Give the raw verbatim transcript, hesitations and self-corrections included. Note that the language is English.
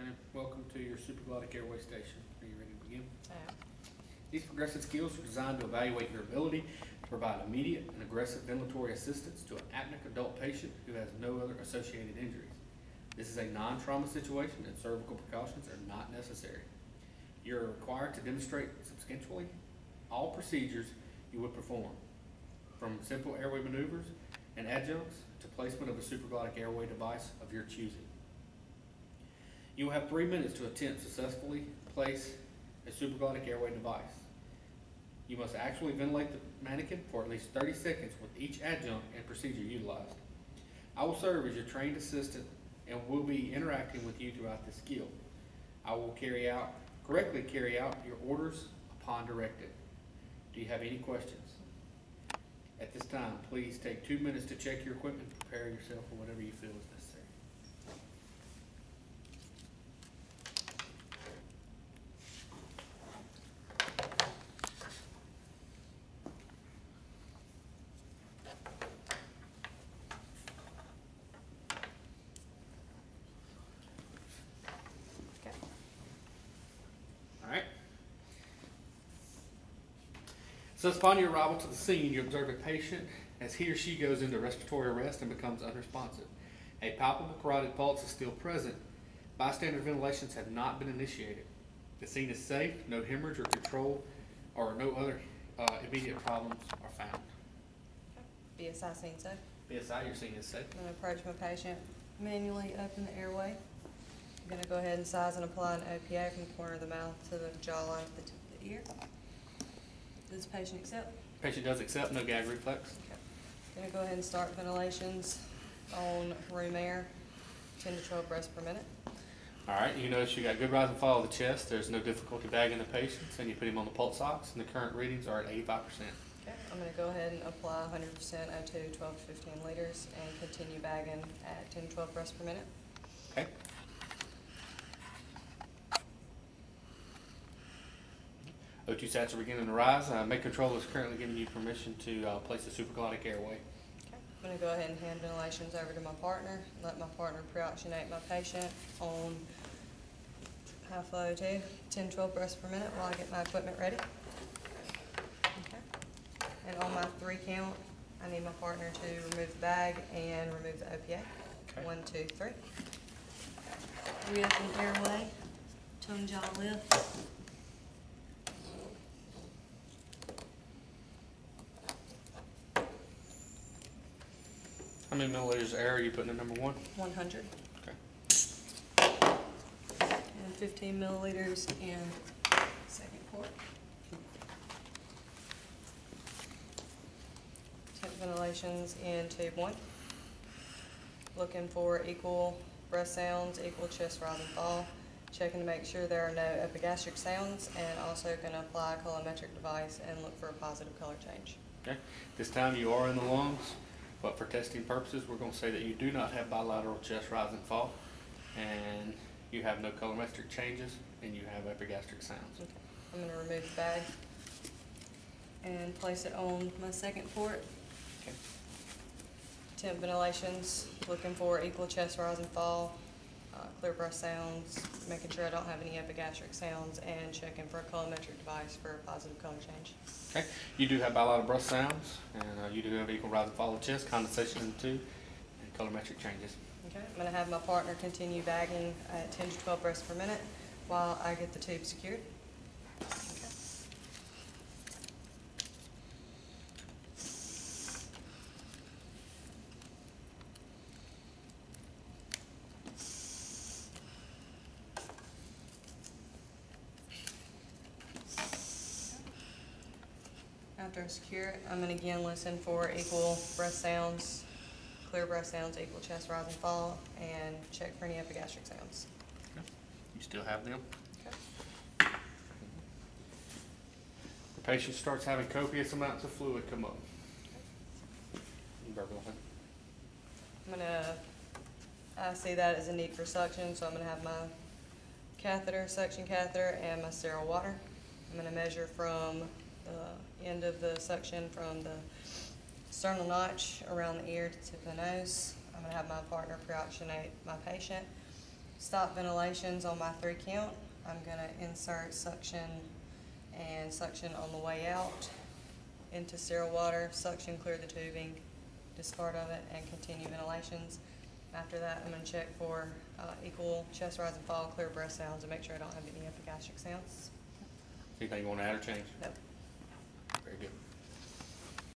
Shannon. Welcome to your Supraglottic Airway station. Are you ready to begin? I am. These progressive skills are designed to evaluate your ability to provide immediate and aggressive ventilatory assistance to an apneic adult patient who has no other associated injuries. This is a non-trauma situation and cervical precautions are not necessary. You're required to demonstrate substantially all procedures you would perform, from simple airway maneuvers and adjuncts to placement of a supraglottic airway device of your choosing. You will have three minutes to attempt successfully place a supraglottic airway device. You must actually ventilate the mannequin for at least thirty seconds with each adjunct and procedure utilized. I will serve as your trained assistant and will be interacting with you throughout this skill. I will carry out, correctly carry out your orders upon directed. Do you have any questions? At this time, please take two minutes to check your equipment and prepare yourself for whatever you feel is necessary. Okay. All right. So upon your arrival to the scene, you observe a patient as he or she goes into respiratory arrest and becomes unresponsive. A palpable carotid pulse is still present. Bystander ventilations have not been initiated. The scene is safe, no hemorrhage or control, or no other uh, immediate problems are found. B S I scene safe. B S I, your scene is safe. I'm going to approach my patient, manually open the airway. I'm going to go ahead and size and apply an O P A from the corner of the mouth to the jawline to the tip of the ear. Does the patient accept? Patient does accept, no gag reflex. Okay. Going to go ahead and start ventilations on room air, ten to twelve breaths per minute. All right, you notice you got good rise and fall of the chest. There's no difficulty bagging the patients, and you put him on the pulse ox, and the current readings are at eighty-five percent. Okay. I'm going to go ahead and apply one hundred percent O two, twelve to fifteen liters, and continue bagging at ten to twelve breaths per minute. Okay. O two sats are beginning to rise. Uh, Make Control is currently giving you permission to uh, place the supraglottic airway. Okay. I'm going to go ahead and hand ventilations over to my partner. Let my partner pre-oxygenate my patient on high flow O two, ten to twelve breaths per minute while I get my equipment ready. Okay. And on my three count, I need my partner to remove the bag and remove the O P A. Okay. One, two, three. Reopen airway, tongue jaw lift. How many milliliters of air are you putting in number one? one hundred. Okay. And fifteen milliliters in second quart. Temp ventilations in tube one. Looking for equal breath sounds, equal chest rise and fall. Checking to make sure there are no epigastric sounds, and also going to apply a colorimetric device and look for a positive color change. Okay. This time you are in the lungs, but for testing purposes, we're going to say that you do not have bilateral chest rise and fall, and you have no colorimetric changes, and you have epigastric sounds. Okay. I'm going to remove the bag and place it on my second port. Okay. Temp ventilations, looking for equal chest rise and fall, uh, clear breath sounds, making sure I don't have any epigastric sounds, and checking for a colorimetric device for a positive color change. Okay. You do have bilateral breath sounds, and uh, you do have equal rise and fall of chest, condensation in the two, and colorimetric changes. Okay, I'm going to have my partner continue bagging at ten to twelve breaths per minute while I get the tube secured. Okay. After I secure it, I'm going to again listen for equal breath sounds, clear breath sounds, equal chest rise and fall, and check for any epigastric sounds. Okay. You still have them? Okay. The patient starts having copious amounts of fluid come up. Verbal. I'm going to, I see that as a need for suction, so I'm going to have my catheter, suction catheter, and my sterile water. I'm going to measure from the end of the suction from the sternal notch around the ear to the tip of the nose. I'm going to have my partner pre-oxygenate my patient. stop ventilations on my three count. I'm gonna insert suction and suction on the way out into sterile water, suction, clear the tubing, discard of it, and continue ventilations. After that, I'm gonna check for uh, equal chest rise and fall, clear breath sounds, and make sure I don't have any epigastric sounds. Anything you want to add or change? Nope. Very good.